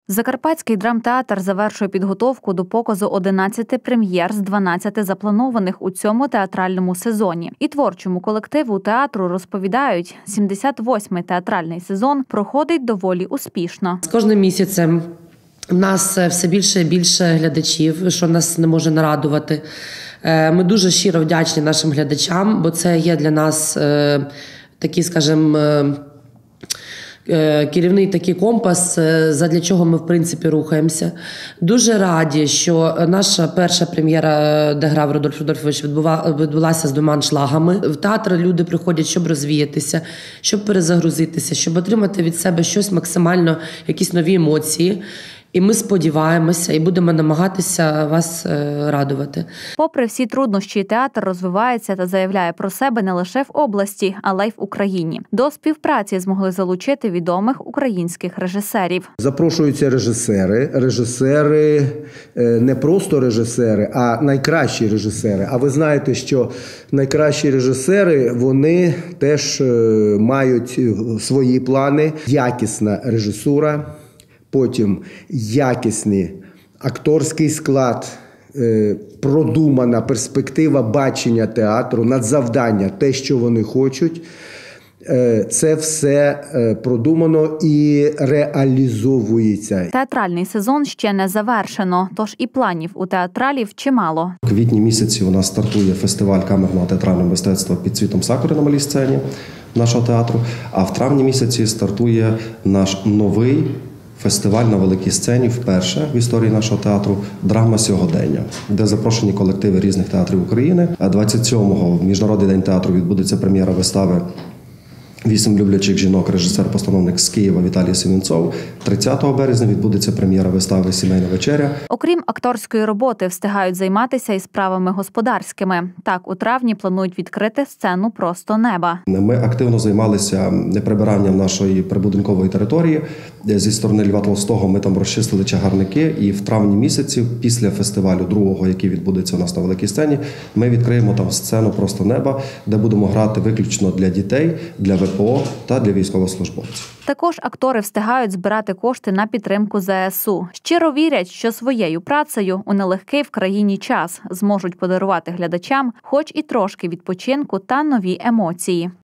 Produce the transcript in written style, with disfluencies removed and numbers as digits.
Закарпатський драмтеатр завершує підготовку до показу 11 прем'єр з 12 запланованих у цьому театральному сезоні. І творчому колективу театру розповідають, 78-й театральний сезон проходить доволі успішно. З кожним місяцем у нас все більше і більше глядачів, що нас не може нарадувати. Ми дуже щиро вдячні нашим глядачам, бо це є для нас такий, скажімо, керівний такий компас, задля чого ми, в принципі, рухаємося. Дуже раді, що наша перша прем'єра, де грав Рудольф Рудольфович, відбулася з 2 аншлагами. В театр люди приходять, щоб розвіятися, щоб перезагрузитися, щоб отримати від себе щось максимально, якісь нові емоції. І ми сподіваємося і будемо намагатися вас радувати. Попри всі труднощі, театр розвивається та заявляє про себе не лише в області, але й в Україні. До співпраці змогли залучити відомих українських режисерів. Запрошуються режисери. Режисери, не просто режисери, а найкращі режисери. А ви знаєте, що найкращі режисери, вони теж мають свої плани. Якісна режисура. Потім якісний акторський склад, продумана перспектива бачення театру, надзавдання, те, що вони хочуть. Це все продумано і реалізовується. Театральний сезон ще не завершено, тож і планів у театралів чимало. У квітні місяці у нас стартує фестиваль камерного театрального мистецтва «Під цвітом сакури» на малій сцені нашого театру, а в травні місяці стартує наш новий фестиваль на великій сцені вперше в історії нашого театру «Драма сьогодення», де запрошені колективи різних театрів України. 27-го в Міжнародний день театру відбудеться прем'єра вистави «8 люблячих жінок», режисер-постановник з Києва Віталій Семенцов. 30 березня відбудеться прем'єра вистави «Сімейна вечеря». Окрім акторської роботи, встигають займатися і справами господарськими. Так, у травні планують відкрити сцену «Просто неба». Ми активно займалися прибиранням нашої прибудинкової території. Зі сторони Льва Толстого ми там розчистили чагарники. І в травні місяці, після фестивалю другого, який відбудеться у нас на великій сцені, ми відкриємо там сцену «Просто неба», де будемо грати виключно для дітей, для ВПО та для військовослужбовців. Також актори встигають збирати кошти на підтримку ЗСУ. Щиро вірять, що своєю працею у нелегкий в країні час зможуть подарувати глядачам хоч і трошки відпочинку та нові емоції.